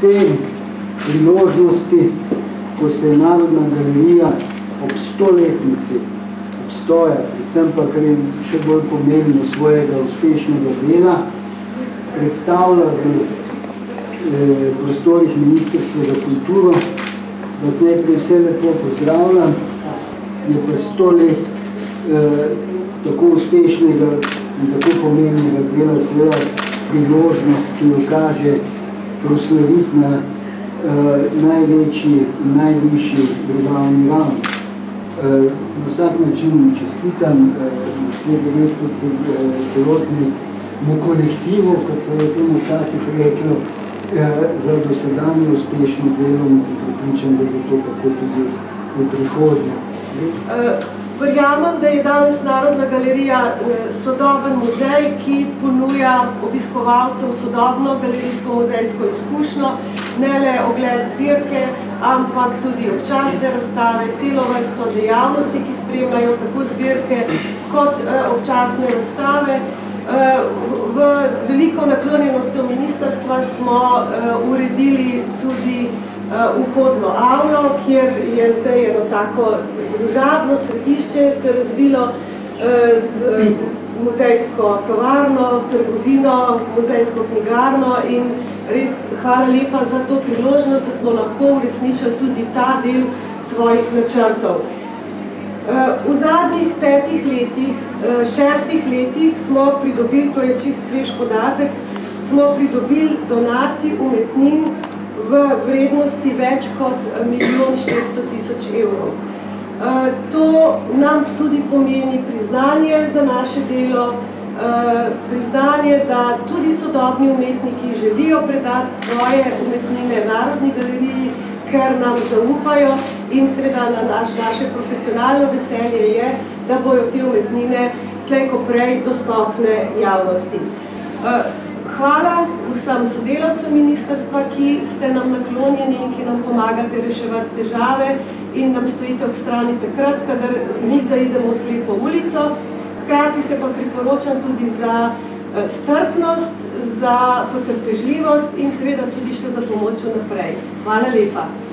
te priložnosti, ko se je Narodna galerija ob 100-letnici obstoja, predvsem pa, kar je še bolj pomembno, svojega uspešnega dela, predstavlja v prostorih Ministrstva za kulturo. Vas najprej vse lepo pozdravljam, je pa 100 let tako uspešnega in tako pomembnega dela seveda priložnost, ki jo kaže proslaviti na največji in najvišji državni ravni. Na vsak način čestitam celotnemu kolektivu, kot se je temu včasih reklo, za dosedanje uspešno delo in sem prepričan, da bo to tako tudi v prihodnje. Verjamem, da je danes Narodna galerija sodoben muzej, ki ponuja obiskovalcem sodobno galerijsko-muzejsko izkušnjo, ne le ogled zbirke, ampak tudi občasne razstave, celo vrsto dejavnosti, ki spremljajo tako zbirke kot občasne razstave. Z veliko naklonjenostjo ministrstva smo uredili tudi vhodno avlo, kjer je zdaj eno tako družabno središče se razvilo z muzejsko kavarno, trgovino, muzejsko knjigarno in res hvala lepa za to priložnost, da smo lahko uresničili tudi ta del svojih načrtov. V zadnjih 5 letih, 6 letih smo pridobili, to je čist svež podatek, smo pridobili donacij umetnin v vrednosti več kot 1.400.000 evrov. To nam tudi pomeni priznanje za naše delo, priznanje, da tudi sodobni umetniki želijo predati svoje umetnine Narodni galeriji, ker nam zaupajo in seveda naše profesionalno veselje je, da bojo te umetnine slej ko prej dostopne javnosti. Hvala vsem sodelavcem ministrstva, ki ste nam naklonjeni in ki nam pomagate reševati težave in nam stojite ob strani takrat, kadar mi zaidemo v slepo ulico. Hkrati se pa priporočam tudi za strpnost, za potrpežljivost in seveda tudi še za pomoč naprej. Hvala lepa.